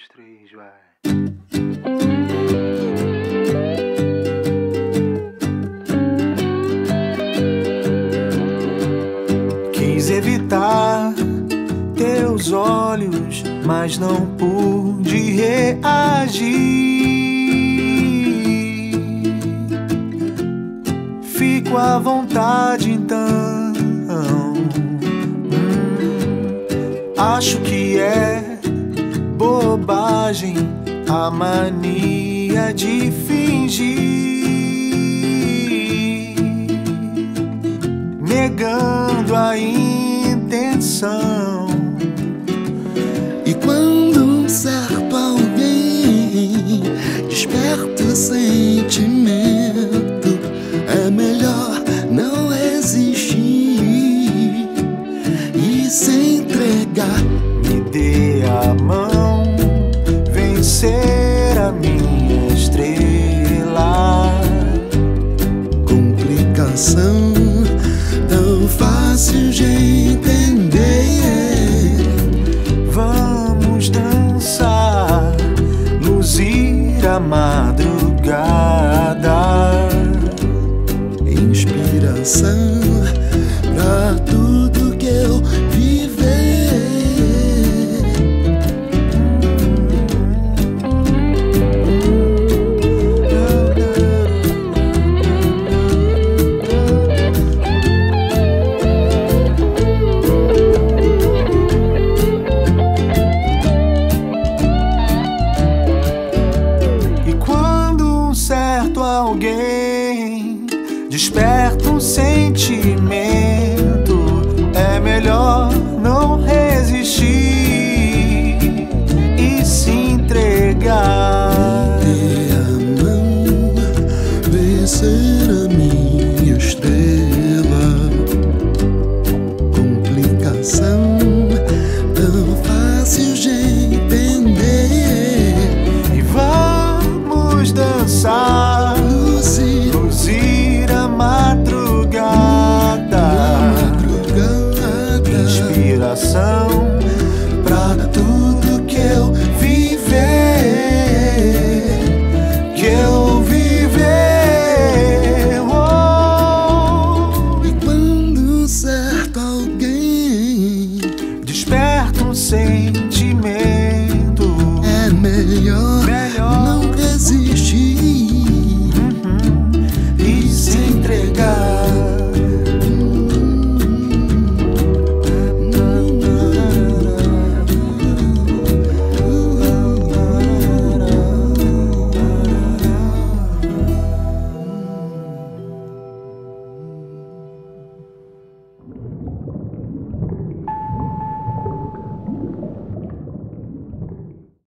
dos três, vai. Quis evitar teus olhos, mas não pude reagir. Fico à vontade então. Acho que é bobagem a mania de fingir, negando a intenção. E quando um certo alguém desperta o sentimento, é melhor não existir e se entregar. Me dê a mão, vencer a minha estrela. Complicação tão fácil de entender. Vamos dançar, luzir a madrugada. Inspiração pra tudo que eu viver. E quando um certo alguém desperta um sentimento,